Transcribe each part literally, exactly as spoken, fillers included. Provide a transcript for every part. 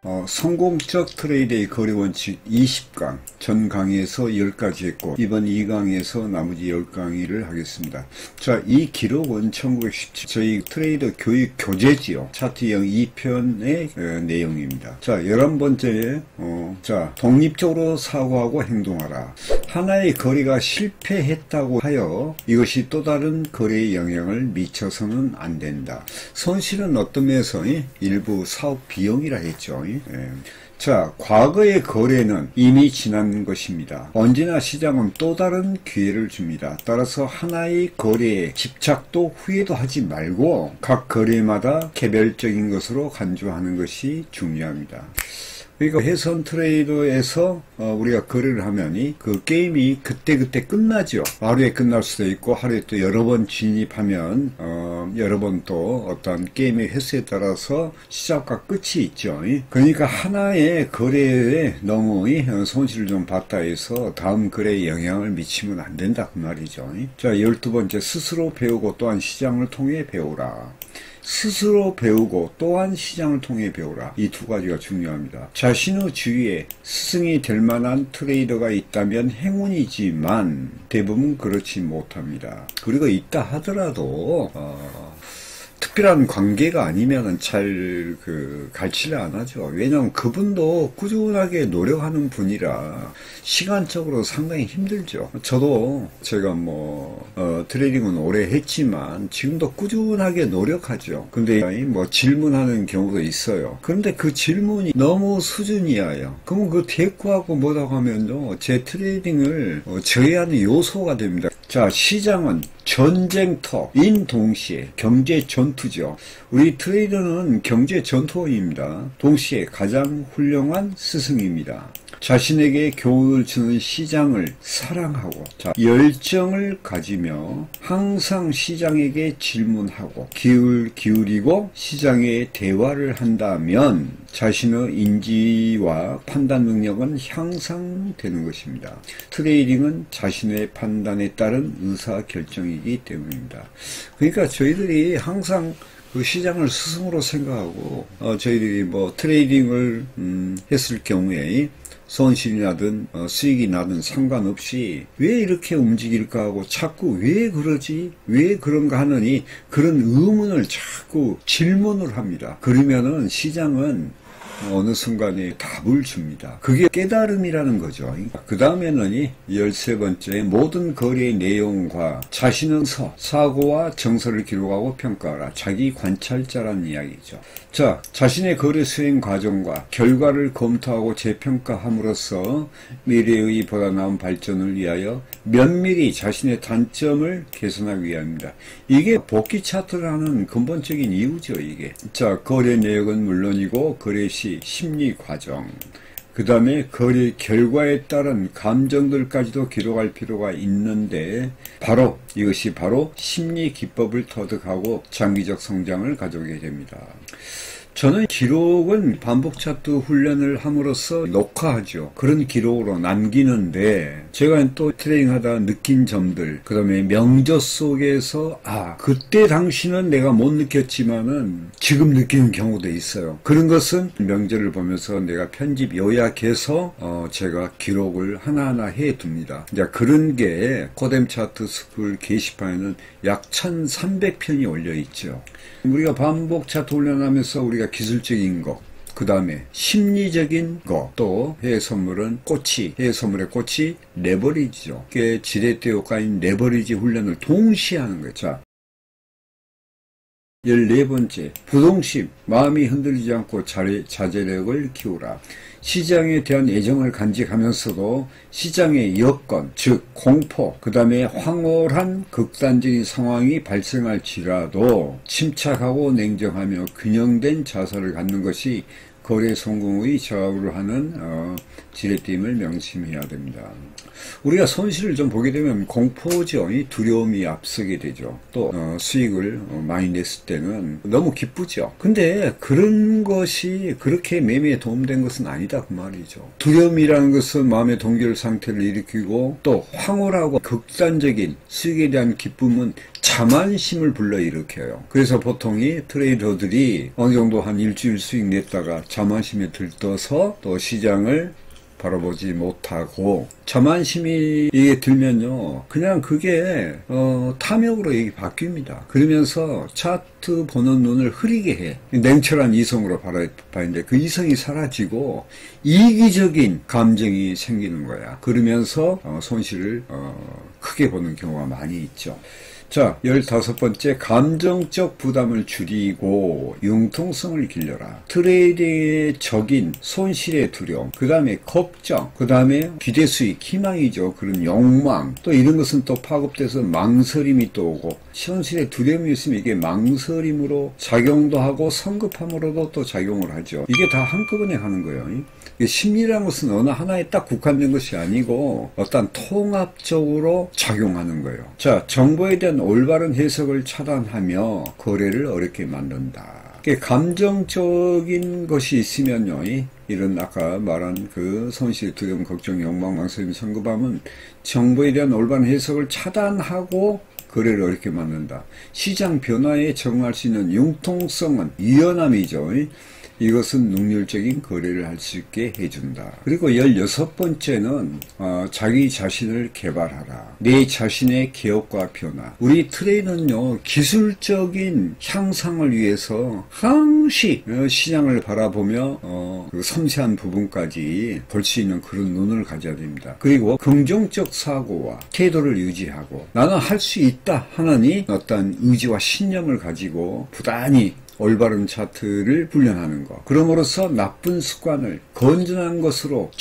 어, 성공적 트레이드의 거래 원칙 이십 강 전 강의에서 열 가지 했고 이번 이 강에서 나머지 열 강의를 하겠습니다. 자, 이 기록은 천구백십칠 저희 트레이더 교육 교재지요. 차트형 이 편의 어, 내용입니다. 자, 열한 번째 어, 자 독립적으로 사고하고 행동하라. 하나의 거래가 실패했다고 하여 이것이 또 다른 거래에 영향을 미쳐서는 안 된다. 손실은 어떤 면에서 일부 사업 비용이라 했죠. 예. 자, 과거의 거래는 이미 지난 것입니다. 언제나 시장은 또 다른 기회를 줍니다. 따라서 하나의 거래에 집착도 후회도 하지 말고 각 거래마다 개별적인 것으로 간주하는 것이 중요합니다. 그러니까 회선 트레이더에서 어 우리가 거래를 하면이 그 게임이 그때그때 끝나죠. 하루에 끝날 수도 있고 하루에 또 여러 번 진입하면 어 여러 번 또 어떤 게임의 횟수에 따라서 시작과 끝이 있죠. 그러니까 하나의 거래에 너무 손실을 좀 봤다 해서 다음 거래에 영향을 미치면 안 된다 그 말이죠. 자, 열두 번째 스스로 배우고 또한 시장을 통해 배우라. 스스로 배우고 또한 시장을 통해 배우라. 이 두 가지가 중요합니다. 자신의 주위에 스승이 될 만한 트레이더가 있다면 행운이지만 대부분 그렇지 못합니다. 그리고 있다 하더라도 어, 특별한 관계가 아니면은 잘 그 갈치를 안 하죠. 왜냐하면 그분도 꾸준하게 노력하는 분이라 시간적으로 상당히 힘들죠. 저도 제가 뭐 어, 트레이딩은 오래 했지만 지금도 꾸준하게 노력하죠. 근데 뭐 질문하는 경우도 있어요. 그런데 그 질문이 너무 수준이야요. 그러면 그 대꾸하고 뭐라고 하면요 제 트레이딩을 어, 저해하는 요소가 됩니다. 자, 시장은 전쟁터인 동시에 경제 전투죠. 우리 트레이더는 경제 전투원입니다. 동시에 가장 훌륭한 스승입니다. 자신에게 교훈을 주는 시장을 사랑하고 자, 열정을 가지며 항상 시장에게 질문하고 기울, 기울이고 시장에 대화를 한다면 자신의 인지와 판단 능력은 향상되는 것입니다. 트레이딩은 자신의 판단에 따른 의사결정이기 때문입니다. 그러니까 저희들이 항상 그 시장을 스승으로 생각하고 어, 저희들이 뭐 트레이딩을 음, 했을 경우에 손실이 나든 어, 수익이 나든 상관없이 왜 이렇게 움직일까 하고 자꾸 왜 그러지 왜 그런가 하느니 그런 의문을 자꾸 질문을 합니다. 그러면은 시장은 어느 순간에 답을 줍니다. 그게 깨달음이라는 거죠. 그 다음에는 열세 번째 모든 거래의 내용과 자신은 서, 사고와 정서를 기록하고 평가하라. 자기 관찰자라는 이야기죠. 자, 자신의 거래 수행 과정과 결과를 검토하고 재평가함으로써 미래의 보다 나은 발전을 위하여 면밀히 자신의 단점을 개선하기 위함입니다. 이게 복귀 차트라는 근본적인 이유죠. 이게. 자, 거래 내역은 물론이고 거래 시 심리 과정, 그 다음에 거래 결과에 따른 감정들까지도 기록할 필요가 있는데 바로 이것이 바로 심리 기법을 터득하고 장기적 성장을 가져오게 됩니다. 저는 기록은 반복 차트 훈련을 함으로써 녹화하죠. 그런 기록으로 남기는데 제가 또 트레이닝하다 느낀 점들, 그 다음에 명저 속에서 아 그때 당시는 내가 못 느꼈지만은 지금 느끼는 경우도 있어요. 그런 것은 명절을 보면서 내가 편집 요약해서 어 제가 기록을 하나하나 해둡니다. 이제 그런 게 코뎀 차트 스쿨 게시판에는 약 천삼백 편이 올려 있죠. 우리가 반복 차트 훈련하면서 우리가 기술적인 것, 그 다음에 심리적인 것, 또 해외 선물은 꽃이, 해외 선물의 꽃이 레버리지죠. 그게 지렛대 효과인 레버리지 훈련을 동시에 하는 거죠. 자, 열네 번째, 부동심, 마음이 흔들리지 않고 자제, 자제력을 키우라. 시장에 대한 애정을 간직하면서도 시장의 여건, 즉 공포, 그 다음에 황홀한 극단적인 상황이 발생할지라도 침착하고 냉정하며 균형된 자세를 갖는 것이 거래 성공의 저하를 하는 어, 지렛대임을 명심해야 됩니다. 우리가 손실을 좀 보게 되면 공포죠. 두려움이 앞서게 되죠. 또 어, 수익을 어, 많이 냈을 때는 너무 기쁘죠. 근데 그런 것이 그렇게 매매에 도움된 것은 아니다 그 말이죠. 두려움이라는 것은 마음의 동결 상태를 일으키고 또 황홀하고 극단적인 수익에 대한 기쁨은 자만심을 불러일으켜요. 그래서 보통 이 트레이더들이 어느 정도 한 일주일 수익 냈다가 자만심에 들떠서 또 시장을 바라보지 못하고, 자만심이 이게 들면요, 그냥 그게 어, 탐욕으로 이게 바뀝니다. 그러면서 차트 보는 눈을 흐리게 해. 냉철한 이성으로 바라봤는데 그 이성이 사라지고 이기적인 감정이 생기는 거야. 그러면서 어, 손실을 어, 크게 보는 경우가 많이 있죠. 자, 열다섯 번째, 감정적 부담을 줄이고 융통성을 길러라. 트레이딩의 적인 손실의 두려움, 그 다음에 걱정, 그 다음에 기대 수익, 희망이죠. 그런 욕망, 또 이런 것은 또 파급돼서 망설임이 또 오고, 손실의 두려움이 있으면 이게 망설임으로 작용도 하고 성급함으로도 또 작용을 하죠. 이게 다 한꺼번에 하는 거예요. 심리라는 것은 어느 하나에 딱 국한된 것이 아니고 어떤 통합적으로 작용하는 거예요. 자, 정보에 대한 올바른 해석을 차단하며 거래를 어렵게 만든다. 감정적인 것이 있으면요, 이런 아까 말한 그 손실, 두려움, 걱정, 욕망, 망설임, 성급함은 정보에 대한 올바른 해석을 차단하고 거래를 어렵게 만든다. 시장 변화에 적응할 수 있는 융통성은 유연함이죠. 이것은 능률적인 거래를 할 수 있게 해준다. 그리고 열여섯 번째는 어, 자기 자신을 개발하라. 내 자신의 개혁과 변화. 우리 트레이더는요, 기술적인 향상을 위해서 항시 시장을 바라보며 어, 그 섬세한 부분까지 볼 수 있는 그런 눈을 가져야 됩니다. 그리고 긍정적 사고와 태도를 유지하고 나는 할 수 있다 하는 어떤 의지와 신념을 가지고 부단히 올바른 차트를 훈련하는 것. 그럼으로써 나쁜 습관을 건전한 것으로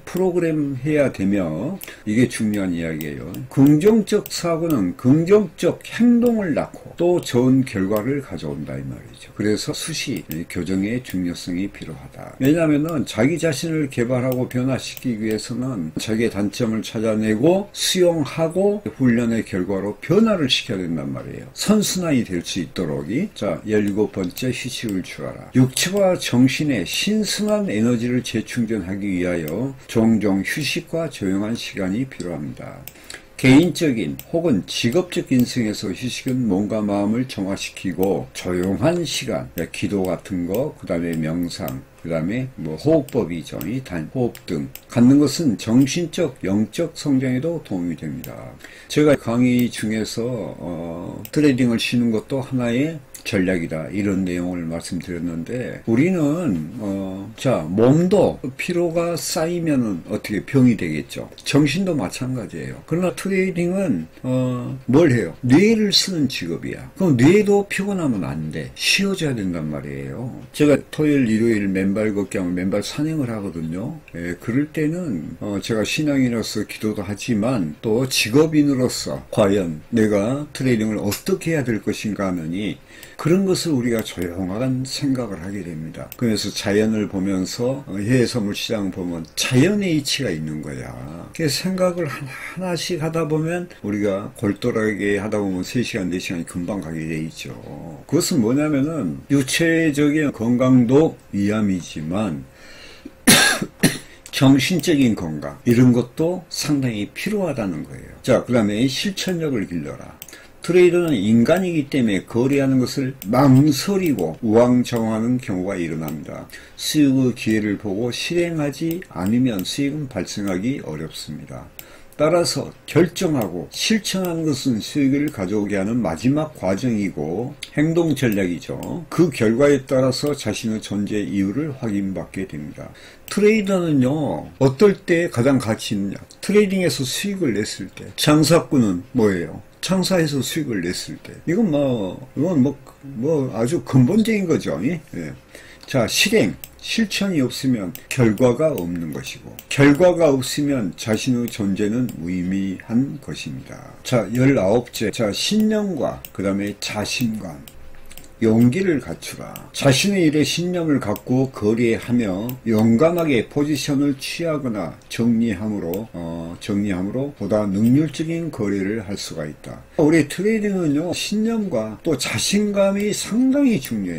재프로그램해야 되며, 이게 중요한 이야기예요. 긍정적 사고는 긍정적 행동을 낳고 또 좋은 결과를 가져온다 이 말이죠. 그래서 수시 교정의 중요성이 필요하다. 왜냐하면 자기 자신을 개발하고 변화시키기 위해서는 자기의 단점을 찾아내고 수용하고 훈련의 결과로 변화를 시켜야 된단 말이에요. 선순환이 될 수 있도록. 자, 열일곱 번째, 휴식을 취하라. 육체와 정신의 신선한 에너지를 재충전하기 위하여 종종 휴식과 조용한 시간이 필요합니다. 개인적인 혹은 직업적 인생에서 휴식은 몸과 마음을 정화시키고 조용한 시간, 기도 같은 거, 그 다음에 명상, 그 다음에 뭐 호흡법이죠. 이 단, 호흡 등 갖는 것은 정신적, 영적 성장에도 도움이 됩니다. 제가 강의 중에서 어, 트레이딩을 쉬는 것도 하나의 전략이다, 이런 내용을 말씀드렸는데, 우리는 어, 자, 몸도 피로가 쌓이면은 어떻게 병이 되겠죠. 정신도 마찬가지예요. 그러나 트레이딩은 어, 뭘 해요? 뇌를 쓰는 직업이야. 그럼 뇌도 피곤하면 안 돼. 쉬어줘야 된단 말이에요. 제가 토요일, 일요일 맨발 걷기하고 맨발 산행을 하거든요. 예, 그럴 때는 어, 제가 신앙인으로서 기도도 하지만 또 직업인으로서 과연 내가 트레이딩을 어떻게 해야 될 것인가 하느니, 그런 것을 우리가 조용한 생각을 하게 됩니다. 그래서 자연을 보면서 해외선물 시장을 보면 자연의 이치가 있는 거야. 그래서 생각을 하나씩 하다 보면 우리가 골똘하게 하다 보면 세 시간, 네 시간이 금방 가게 돼 있죠. 그것은 뭐냐면은 유체적인 건강도 위함이지만 정신적인 건강, 이런 것도 상당히 필요하다는 거예요. 자, 그 다음에 실천력을 길러라. 트레이더는 인간이기 때문에 거래하는 것을 망설이고 우왕좌왕하는 경우가 일어납니다. 수익의 기회를 보고 실행하지 않으면 수익은 발생하기 어렵습니다. 따라서 결정하고 실천하는 것은 수익을 가져오게 하는 마지막 과정이고 행동 전략이죠. 그 결과에 따라서 자신의 존재 이유를 확인받게 됩니다. 트레이더는요, 어떨 때 가장 가치 있느냐? 트레이딩에서 수익을 냈을 때. 장사꾼은 뭐예요? 장사해서 수익을 냈을 때. 이건 뭐, 이건 뭐, 뭐 아주 근본적인 거죠. 예? 자, 실행. 실천이 없으면 결과가 없는 것이고, 결과가 없으면 자신의 존재는 무의미한 것입니다. 자, 열아홉째. 자, 신념과 그 다음에 자신감, 용기를 갖추라. 자신의 일에 신념을 갖고 거래하며 용감하게 포지션을 취하거나 정리함으로 어, 정리함으로 보다 능률적인 거래를 할 수가 있다. 우리 트레이딩은요, 신념과 또 자신감이 상당히 중요해요.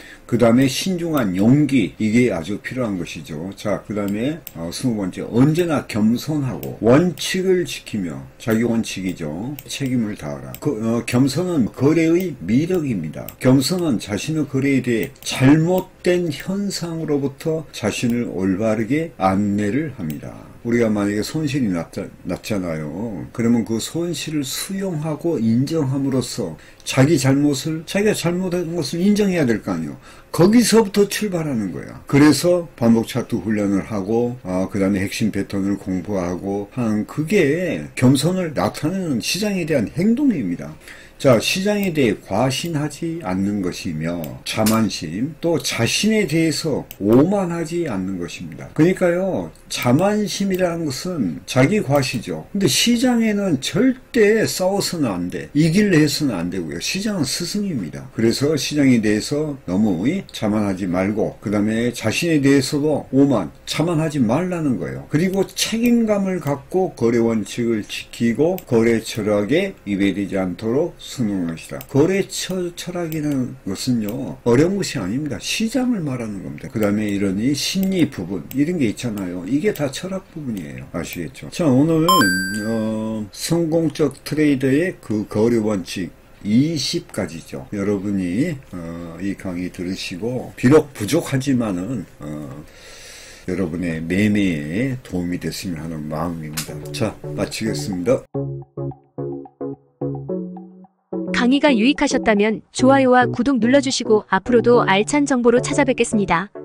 그 다음에 신중한 용기, 이게 아주 필요한 것이죠. 자, 그 다음에 어, 스무 번째, 언제나 겸손하고 원칙을 지키며, 자기 원칙이죠. 책임을 다하라. 그, 어, 겸손은 거래의 미덕입니다. 겸손은 자신의 거래에 대해 잘못된 현상으로부터 자신을 올바르게 안내를 합니다. 우리가 만약에 손실이 났자, 났잖아요. 그러면 그 손실을 수용하고 인정함으로써 자기 잘못을, 자기가 잘못한 것을 인정해야 될 거 아니에요. 거기서부터 출발하는 거야. 그래서 반복 차트 훈련을 하고, 아, 그 다음에 핵심 패턴을 공부하고 한, 그게 겸손을 나타내는 시장에 대한 행동입니다. 자, 시장에 대해 과신하지 않는 것이며, 자만심, 또 자신에 대해서 오만하지 않는 것입니다. 그러니까요, 자만심이라는 것은 자기 과시죠. 근데 시장에는 절대 싸워서는 안 돼. 이길래 해서는 안 되고요. 시장은 스승입니다. 그래서 시장에 대해서 너무 자만하지 말고, 그 다음에 자신에 대해서도 오만, 자만하지 말라는 거예요. 그리고 책임감을 갖고 거래 원칙을 지키고 거래 철학에 위배되지 않도록 순응하시라. 거래 철학이라는 것은요, 어려운 것이 아닙니다. 시장을 말하는 겁니다. 그 다음에 이런 이 심리 부분, 이런 게 있잖아요. 이게 다 철학 부분이에요. 아시겠죠? 자, 오늘은 어, 성공적 트레이더의 그 거래 원칙 이십 가지죠. 여러분이 어, 이 강의 들으시고 비록 부족하지만은 어, 여러분의 매매에 도움이 됐으면 하는 마음입니다. 자, 마치겠습니다. 강의가 유익하셨다면 좋아요와 구독 눌러주시고 앞으로도 알찬 정보로 찾아뵙겠습니다.